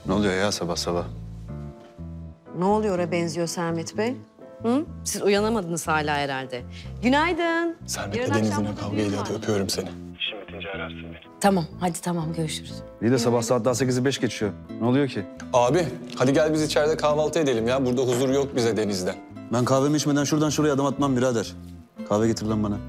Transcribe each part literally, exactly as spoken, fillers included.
Ne oluyor ya sabah sabah? Ne oluyor'a benziyor Sermet Bey? Hı? Siz uyanamadınız hala herhalde. Günaydın. Sermet'le Yarın Deniz akşam yine burada kavga düğün ediyordu. var. Öpüyorum seni. Tamam, hadi tamam görüşürüz. İyi de sabah saat daha sekizi beş geçiyor. Ne oluyor ki? Abi hadi gel biz içeride kahvaltı edelim ya. Burada huzur yok bize Deniz'de. Ben kahvemi içmeden şuradan şuraya adım atmam birader. Kahve getir lan bana.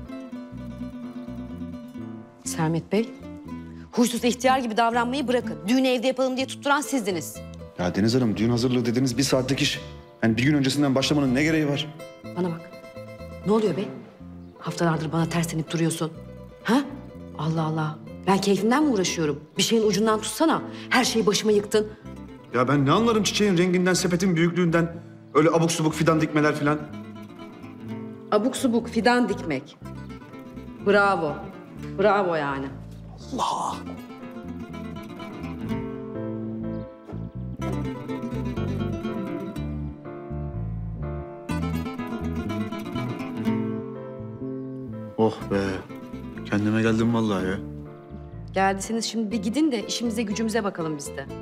Sermet Bey, huysuz ihtiyar gibi davranmayı bırakın. Düğünü evde yapalım diye tutturan sizdiniz. Ya Deniz Hanım düğün hazırlığı dediniz bir saatlik iş. Yani bir gün öncesinden başlamanın ne gereği var? Bana bak. Ne oluyor be? Haftalardır bana terslenip duruyorsun. Ha? Allah Allah. Ben keyfimden mi uğraşıyorum? Bir şeyin ucundan tutsana. Her şeyi başıma yıktın. Ya ben ne anlarım çiçeğin renginden, sepetin büyüklüğünden. Öyle abuk subuk fidan dikmeler falan. Abuk subuk fidan dikmek. Bravo. Bravo yani. Allah! Oh be. Kendime geldim vallahi ya. Geldiniz şimdi bir gidin de işimize gücümüze bakalım biz de.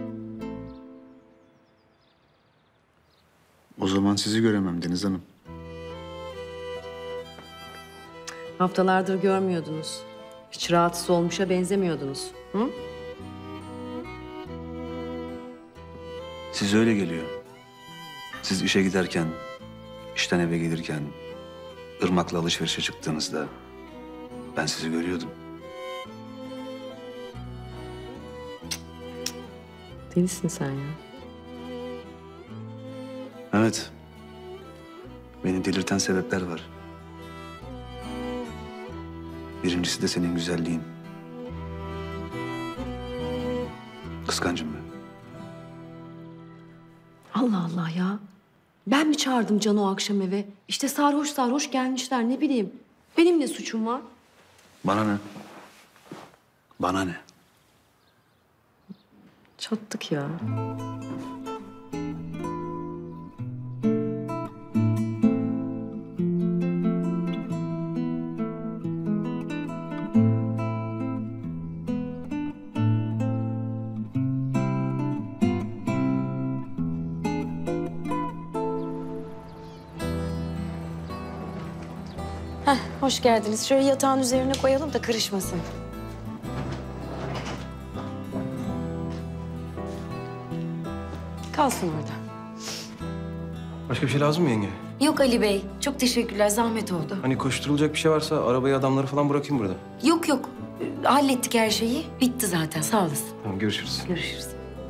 O zaman sizi göremem Deniz Hanım. Haftalardır görmüyordunuz. Hiç rahatsız olmuşa benzemiyordunuz. Hı? Siz öyle geliyor. Siz işe giderken, işten eve gelirken, Irmak'la alışverişe çıktığınızda ben sizi görüyordum. Delisin sen ya. Evet. Beni delirten sebepler var. Birincisi de senin güzelliğin. Kıskancım ben. Allah Allah ya. Ben mi çağırdım Can'ı o akşam eve? İşte sarhoş sarhoş gelmişler ne bileyim. Benim ne suçum var? Bana ne? Bana ne? Çattık ya. Heh, hoş geldiniz. Şöyle yatağın üzerine koyalım da kırışmasın. Kalsın orada. Başka bir şey lazım mı yenge? Yok Ali Bey, çok teşekkürler. Zahmet oldu. Hani koşturulacak bir şey varsa arabayı, adamları falan bırakayım burada. Yok yok, Ee, hallettik her şeyi. Bitti zaten, sağ olasın. Tamam, görüşürüz. Görüşürüz.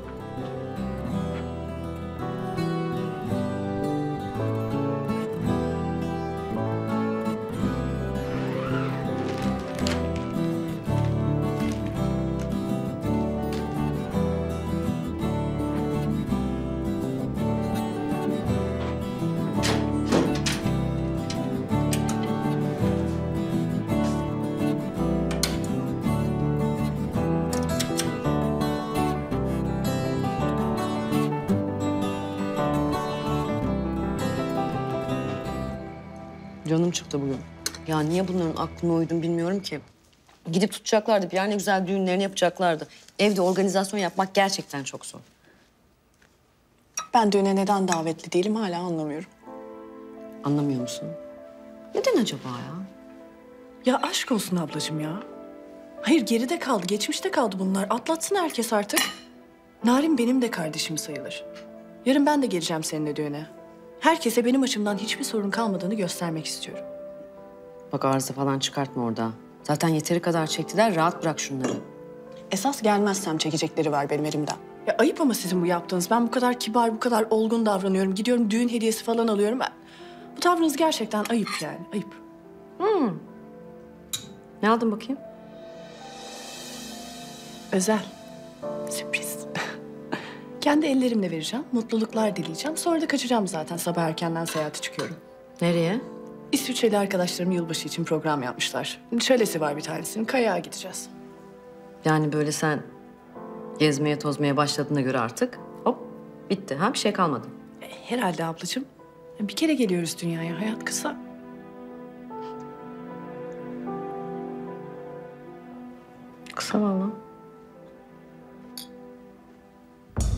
Canım çıktı bugün. Ya niye bunların aklına uydum bilmiyorum ki. Gidip tutacaklardı. Bir yer ne güzel düğünlerini yapacaklardı. Evde organizasyon yapmak gerçekten çok zor. Ben düğüne neden davetli değilim hala anlamıyorum. Anlamıyor musun? Neden acaba ya? Ya aşk olsun ablacığım ya. Hayır geride kaldı, geçmişte kaldı bunlar. Atlatsın herkes artık. Narin benim de kardeşim sayılır. Yarın ben de geleceğim seninle düğüne. Herkese benim açımdan hiçbir sorun kalmadığını göstermek istiyorum. Bak arıza falan çıkartma orada. Zaten yeteri kadar çektiler. Rahat bırak şunları. Esas gelmezsem çekecekleri var benim elimden. Ya ayıp ama sizin bu yaptığınız. Ben bu kadar kibar, bu kadar olgun davranıyorum. Gidiyorum düğün hediyesi falan alıyorum. Ben... Bu tavrınız gerçekten ayıp yani, ayıp. Ne aldın bakayım? Özel. Sürpriz. Kendi ellerimle vereceğim, mutluluklar dileyeceğim. Sonra da kaçacağım zaten. Sabah erkenden seyahate çıkıyorum. Nereye? İsviçreli arkadaşlarım yılbaşı için program yapmışlar. Şöylesi var bir tanesinin, kayağa gideceğiz. Yani böyle sen gezmeye tozmaya başladığına göre artık hop bitti. Ha bir şey kalmadı. E, herhalde ablacığım. Bir kere geliyoruz dünyaya, hayat kısa. Kısa vallahi.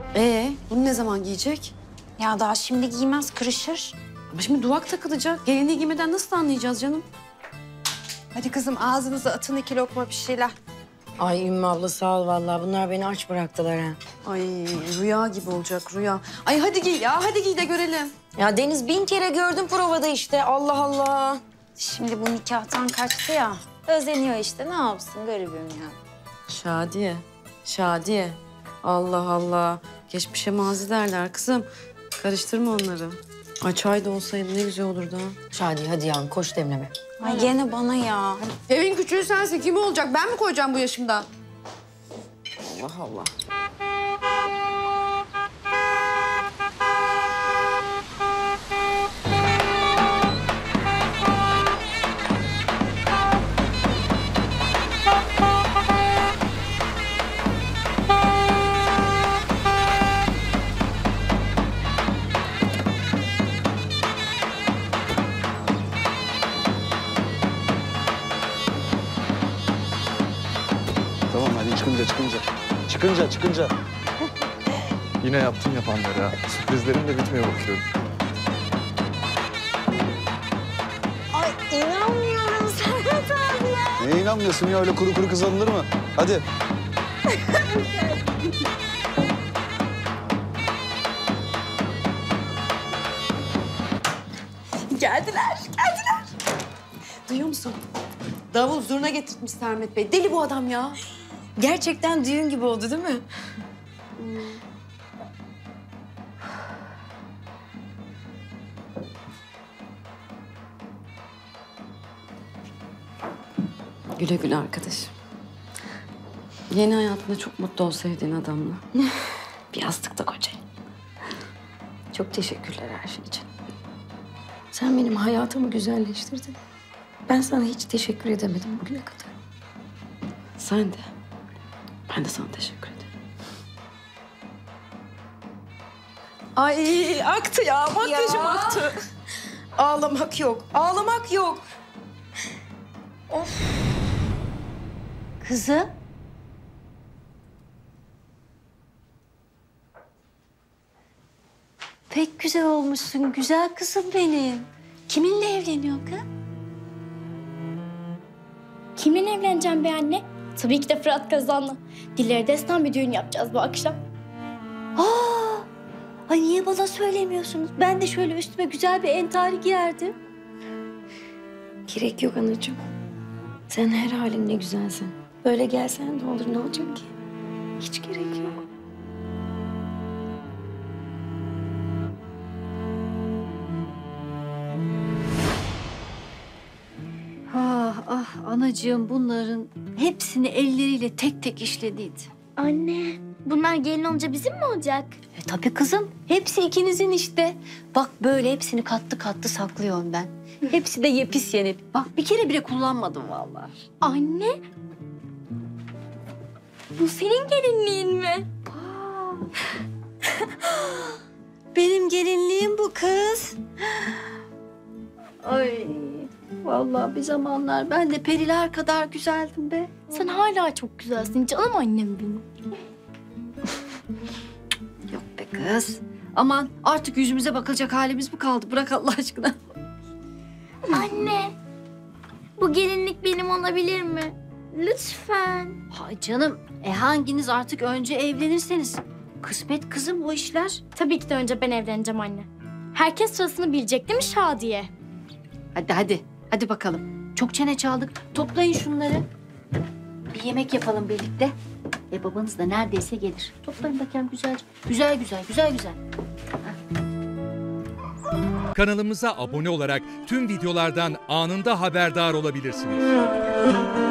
Ee, bunu ne zaman giyecek? Ya daha şimdi giymez, kırışır. Ama şimdi duvak takılacak. Gelinliği giymeden nasıl anlayacağız canım? Hadi kızım ağzınıza atın iki lokma bir şeyler. Ay Ümmü abla sağ ol vallahi. Bunlar beni aç bıraktılar ha. Ay rüya gibi olacak rüya. Ay hadi giy ya hadi giy de görelim. Ya Deniz bin kere gördüm provada işte. Allah Allah. Şimdi bu nikahtan kaçtı ya. Özeniyor işte. Ne yapsın garibim ya. Şadiye, Şadiye. Allah Allah. Geçmişe mazi derler kızım. Karıştırma onları. Ay çay da olsaydı ne güzel olurdu ha. Şadiye hadi ya koş demleme. Ay gene bana ya. Evin küçüğü sensin. Kim olacak? Ben mi koyacağım bu yaşımda? Allah Allah. Tamam hadi çıkınca çıkınca. Çıkınca çıkınca. Yine yaptın yapanları ha. Sürprizlerim de bitmiyor bakıyorum. Ay inanmıyorum Serhat abi ya. Neye inanmıyorsun ya öyle kuru kuru kız alınır mı? Hadi. Geldiler, geldiler. Duyuyor musun? Davul zurna getirtmiş Sermet Bey. Deli bu adam ya. Gerçekten düğün gibi oldu değil mi? Güle güle arkadaşım. Yeni hayatında çok mutlu ol sevdiğin adamla. Bir yastıkta koca. Çok teşekkürler her şey için. Sen benim hayatımı güzelleştirdin. Ben sana hiç teşekkür edemedim bugüne kadar. Sen de. Ben de sana teşekkür ederim. Ay aktı ya makyajım Ya. aktı. Ağlamak yok, ağlamak yok. Kızım. Pek güzel olmuşsun güzel kızım benim. Kiminle evleniyorsun kız? Kiminle evleneceğim be anne? Tabii ki de Fırat Kazan'la. Dilleri destan bir düğün yapacağız bu akşam. Aa, ay niye bana söylemiyorsunuz? Ben de şöyle üstüme güzel bir entari giyerdim. Gerek yok anacığım. Sen her halinle güzelsin. Böyle gelsen ne olur ne olacak ki? Hiç gerek yok. Ah ah anacığım bunların hepsini elleriyle tek tek işlediydi. Anne, bunlar gelin olunca bizim mi olacak? E tabii kızım hepsi ikinizin işte. Bak böyle hepsini katlı katlı saklıyorum ben. Hepsi de yepis yeni. Bak bir kere bile kullanmadım vallahi. Anne, bu senin gelinliğin mi? Benim gelinliğim bu kız. Ay vallahi bir zamanlar ben de periler kadar güzeldim be. Sen hala çok güzelsin canım annem benim. Yok be kız. Aman artık yüzümüze bakılacak halimiz mi kaldı? Bırak Allah aşkına. Anne, bu gelinlik benim olabilir mi? Lütfen. Hay canım. E hanginiz artık önce evlenirseniz. Kısmet kızım o işler. Tabii ki de önce ben evleneceğim anne. Herkes sırasını bilecek değil mi Şadiye? Hadi hadi. Hadi bakalım. Çok çene çaldık. Toplayın şunları. Bir yemek yapalım birlikte. E babanız da neredeyse gelir. Toplayın bakayım güzelce. Güzel güzel güzel güzel. Kanalımıza abone olarak tüm videolardan anında haberdar olabilirsiniz.